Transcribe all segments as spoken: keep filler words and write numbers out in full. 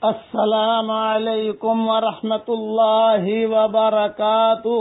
السلام علیکم ورحمۃ اللہ وبرکاتہ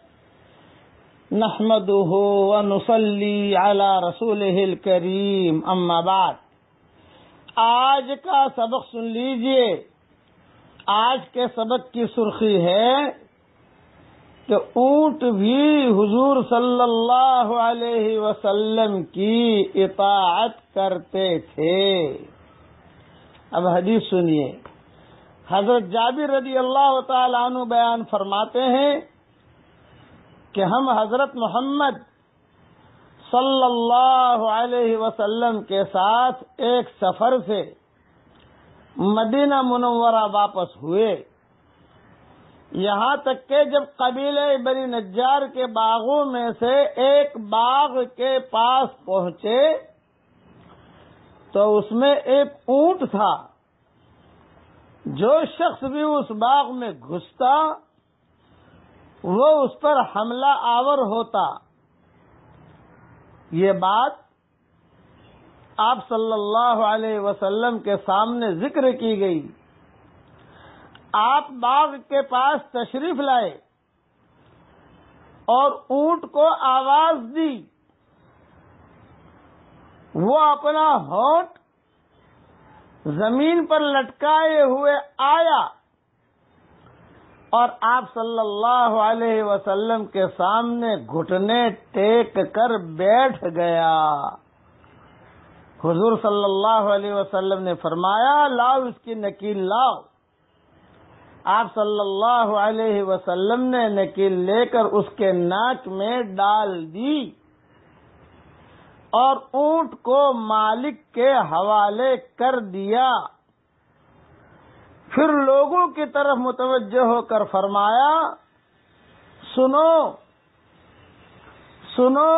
نحمده ونصلی علی رسولہ الکریم اما بعد۔ آج کا سبق سن لیجئے۔ آج کے سبق کی سرخی ہے کہ اونٹ بھی حضور صلی اللہ علیہ وسلم کی اطاعت کرتے تھے۔ اب حدیث سنیے۔ حضرت جابر رضی اللہ تعالی عنہ بیان فرماتے ہیں کہ ہم حضرت محمد صلی اللہ علیہ وسلم کے ساتھ ایک سفر سے مدینہ منورہ واپس ہوئے، یہاں تک کہ جب قبیلہ بنی نجار کے باغوں میں سے ایک باغ کے پاس پہنچے تو اس میں ایک اونٹ تھا۔ جو شخص بھی اس باغ میں گھستا وہ اس پر حملہ آور ہوتا۔ یہ بات آپ صلی اللہ علیہ وسلم کے سامنے ذکر کی گئی۔ آپ باغ کے پاس تشریف لائے اور اونٹ کو آواز دی۔ وہ اپنا ہونٹ زمین پر لٹکائے ہوئے آیا اور آپ صلی اللہ علیہ وسلم کے سامنے گھٹنے ٹیک کر بیٹھ گیا۔ حضور صلی اللہ علیہ وسلم نے فرمایا، لاؤ اس کی نکیل لاؤ۔ آپ صلی اللہ علیہ وسلم نے نکیل لے کر اس کے ناک میں ڈال دی اور اونٹ کو مالک کے حوالے کر دیا۔ پھر لوگوں کی طرف متوجہ ہو کر فرمایا، سنو سنو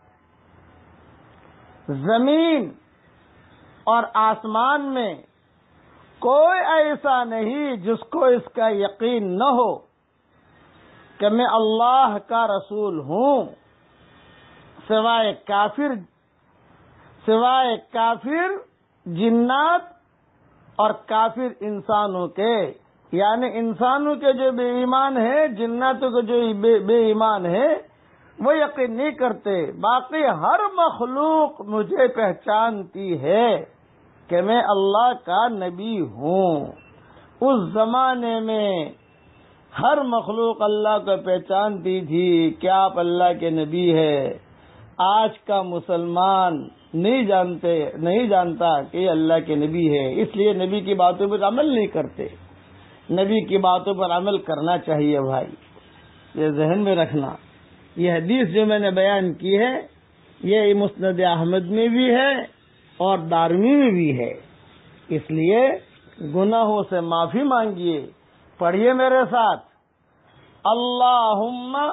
زمین اور آسمان میں کوئی ایسا نہیں جس کو اس کا یقین نہ ہو کہ میں اللہ کا رسول ہوں، سوائے کافر سوائے کافر جنات اور کافر انسانوں کے، یعنی انسانوں کے جو بے ایمان ہیں، جناتوں کے جو بے, بے ایمان ہیں وہ یقین نہیں کرتے۔ باقی ہر مخلوق مجھے پہچانتی ہے کہ میں اللہ کا نبی ہوں۔ اس زمانے میں ہر مخلوق اللہ کو پہچانتی تھی کہ آپ اللہ کے نبی ہے۔ آج کا مسلمان نہیں جانتے نہیں جانتا کہ یہ اللہ کے نبی ہے، اس لیے نبی کی باتوں پر عمل نہیں کرتے۔ نبی کی باتوں پر عمل کرنا چاہیے بھائی، یہ ذہن میں رکھنا۔ یہ حدیث جو میں نے بیان کی ہے یہ مسند احمد میں بھی ہے اور دارمی میں بھی ہے، اس لیے گناہوں سے معافی مانگیے۔ پڑھیے میرے ساتھ، اللہم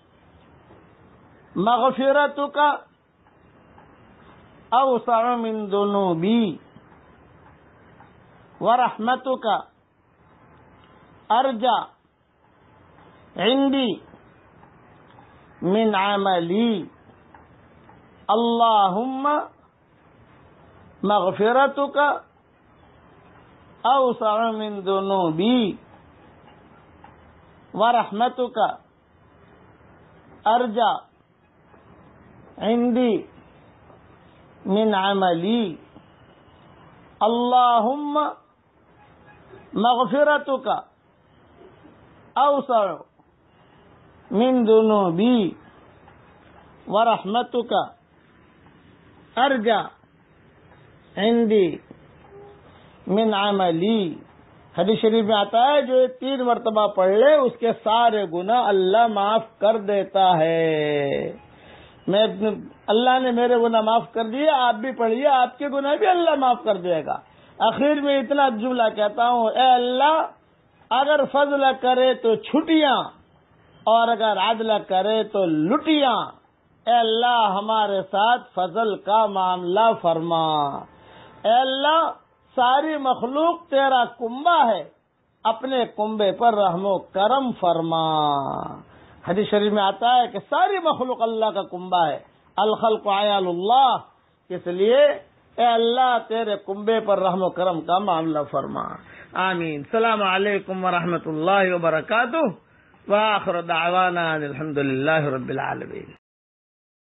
مغفرتک اوسع من ذنوبی ورحمتک ارجع عندی من عملی۔ اللہم مغفرتک اوسع من ذنوبی ورحمتک ارجع عندی من عملی۔ اللہم مغفرتک اوسع من ذنوبی ورحمتک ارجع عندی من عملی۔ حدیث شریف میں آتا ہے جو یہ تین مرتبہ پڑھ لے اس کے سارے گناہ اللہ معاف کر دیتا ہے۔ میں اللہ نے میرے گناہ معاف کر دیے، آپ بھی پڑھیے، آپ کے گناہ بھی اللہ معاف کر دے گا۔ آخر میں اتنا جملہ کہتا ہوں، اے اللہ اگر فضل کرے تو چھٹیاں اور اگر عدل کرے تو لٹیاں، اے اللہ ہمارے ساتھ فضل کا معاملہ فرما۔ اے اللہ ساری مخلوق تیرا کنبہ ہے، اپنے کنبے پر رحم و کرم فرما۔ حدیث شریف میں آتا ہے کہ ساری مخلوق اللہ کا کنبہ ہے، الخلق عیال اللہ، اس لیے اے اللہ تیرے کنبے پر رحم و کرم کا معاملہ فرما. آمین. السلام علیکم ورحمۃ اللہ وبرکاتہ. وآخر دعوانا الحمد للہ رب العالمین.